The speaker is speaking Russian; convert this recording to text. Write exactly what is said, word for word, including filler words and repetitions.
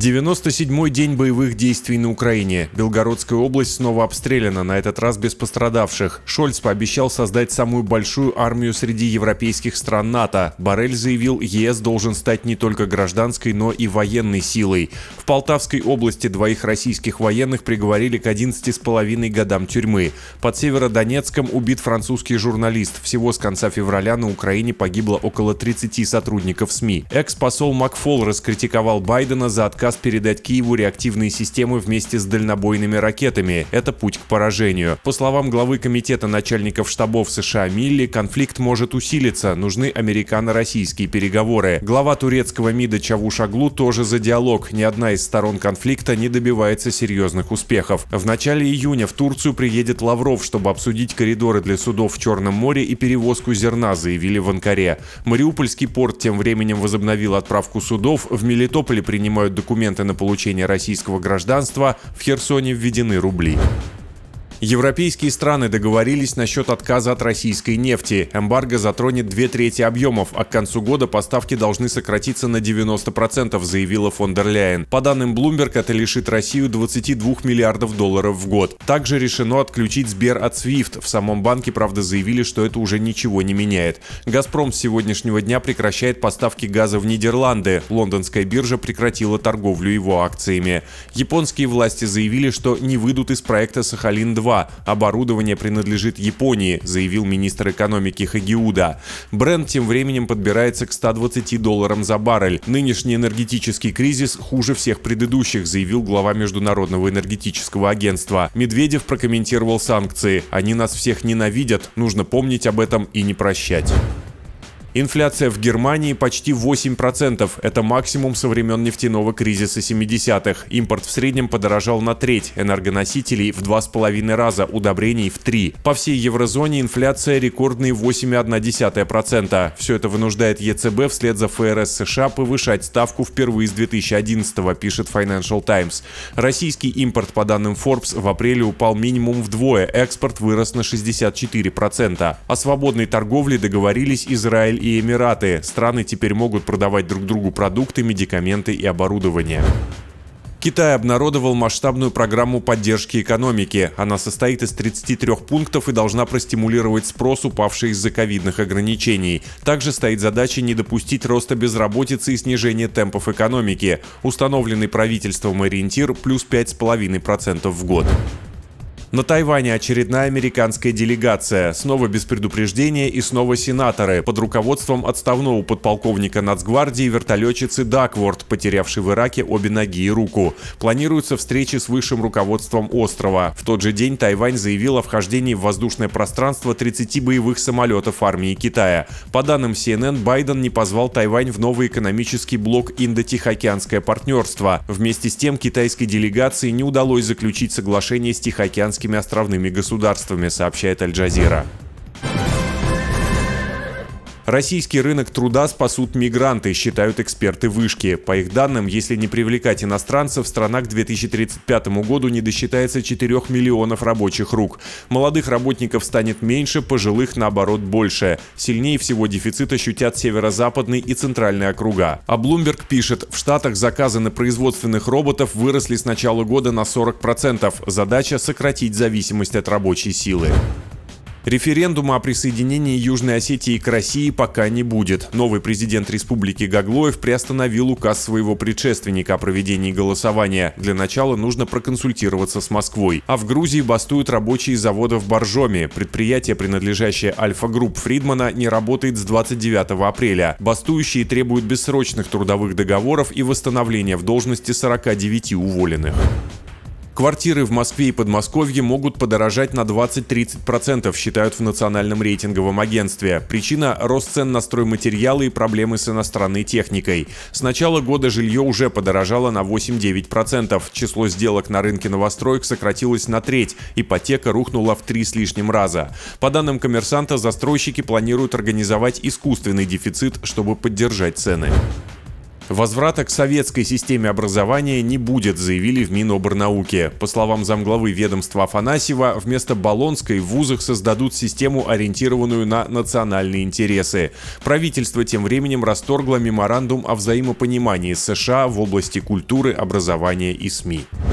девяносто седьмой день боевых действий на Украине. Белгородская область снова обстреляна, на этот раз без пострадавших. Шольц пообещал создать самую большую армию среди европейских стран НАТО. Боррель заявил, ЕС должен стать не только гражданской, но и военной силой. В Полтавской области двоих российских военных приговорили к одиннадцати с половиной годам тюрьмы. Под Северодонецком убит французский журналист. Всего с конца февраля на Украине погибло около тридцати сотрудников СМИ. Экс-посол Макфол раскритиковал Байдена за отказ передать Киеву реактивные системы вместе с дальнобойными ракетами. Это путь к поражению. По словам главы комитета начальников штабов США Милли, конфликт может усилиться. Нужны американо-российские переговоры. Глава турецкого МИДа Чавушоглу тоже за диалог. Ни одна из сторон конфликта не добивается серьезных успехов. В начале июня в Турцию приедет Лавров, чтобы обсудить коридоры для судов в Черном море и перевозку зерна, заявили в Анкаре. Мариупольский порт тем временем возобновил отправку судов. В Мелитополе принимают документы Документы на получение российского гражданства, в Херсоне введены рубли. Европейские страны договорились насчет отказа от российской нефти. Эмбарго затронет две трети объемов, а к концу года поставки должны сократиться на девяносто процентов, заявила фон дер Ляйен. По данным Bloomberg, это лишит Россию двадцати двух миллиардов долларов в год. Также решено отключить Сбер от свифт. В самом банке, правда, заявили, что это уже ничего не меняет. «Газпром» с сегодняшнего дня прекращает поставки газа в Нидерланды. Лондонская биржа прекратила торговлю его акциями. Японские власти заявили, что не выйдут из проекта «Сахалин-два». Оборудование принадлежит Японии, заявил министр экономики Хагиуда. Брент тем временем подбирается к ста двадцати долларам за баррель. Нынешний энергетический кризис хуже всех предыдущих, заявил глава Международного энергетического агентства. Медведев прокомментировал санкции. Они нас всех ненавидят, нужно помнить об этом и не прощать. Инфляция в Германии почти восемь процентов. Это максимум со времен нефтяного кризиса семидесятых. Импорт в среднем подорожал на треть, энергоносителей в два с половиной раза, удобрений в три. По всей еврозоне инфляция рекордные восемь целых одна десятая процента. Все это вынуждает ЕЦБ вслед за ФРС США повышать ставку впервые с две тысячи одиннадцатого, пишет Financial Times. Российский импорт, по данным Forbes, в апреле упал минимум вдвое, экспорт вырос на шестьдесят четыре процента. О свободной торговле договорились Израиль и Эмираты. Страны теперь могут продавать друг другу продукты, медикаменты и оборудование. Китай обнародовал масштабную программу поддержки экономики. Она состоит из тридцати трёх пунктов и должна простимулировать спрос, упавший из-за ковидных ограничений. Также стоит задача не допустить роста безработицы и снижения темпов экономики. Установленный правительством ориентир плюс пять целых пять десятых процента в год. На Тайване очередная американская делегация. Снова без предупреждения и снова сенаторы. Под руководством отставного подполковника Нацгвардии вертолетчицы Дакворд, потерявшей в Ираке обе ноги и руку. Планируются встречи с высшим руководством острова. В тот же день Тайвань заявил о вхождении в воздушное пространство тридцати боевых самолетов армии Китая. По данным си эн эн, Байден не позвал Тайвань в новый экономический блок Индо-Тихоокеанское партнерство. Вместе с тем, китайской делегации не удалось заключить соглашение с Тихоокеанским островными государствами, сообщает Аль-Джазира. Российский рынок труда спасут мигранты, считают эксперты Вышки. По их данным, если не привлекать иностранцев, страна к две тысячи тридцать пятому году не досчитается четырёх миллионов рабочих рук. Молодых работников станет меньше, пожилых, наоборот, больше. Сильнее всего дефицит ощутят северо-западный и центральный округа. А Bloomberg пишет, в Штатах заказы на производственных роботов выросли с начала года на сорок процентов. Задача – сократить зависимость от рабочей силы. Референдума о присоединении Южной Осетии к России пока не будет. Новый президент республики Гаглоев приостановил указ своего предшественника о проведении голосования. Для начала нужно проконсультироваться с Москвой. А в Грузии бастуют рабочие завода в Боржоме. Предприятие, принадлежащее Альфа-Групп Фридмана, не работает с двадцать девятого апреля. Бастующие требуют бессрочных трудовых договоров и восстановления в должности сорока девяти уволенных. Квартиры в Москве и Подмосковье могут подорожать на двадцать-тридцать процентов, считают в Национальном рейтинговом агентстве. Причина – рост цен на стройматериалы и проблемы с иностранной техникой. С начала года жилье уже подорожало на восемь-девять процентов. Число сделок на рынке новостроек сократилось на треть. Ипотека рухнула в три с лишним раза. По данным «Коммерсанта», застройщики планируют организовать искусственный дефицит, чтобы поддержать цены. Возврата к советской системе образования не будет, заявили в Минобрнауке. По словам замглавы ведомства Афанасьева, вместо болонской в вузах создадут систему, ориентированную на национальные интересы. Правительство тем временем расторгло меморандум о взаимопонимании с США в области культуры, образования и СМИ.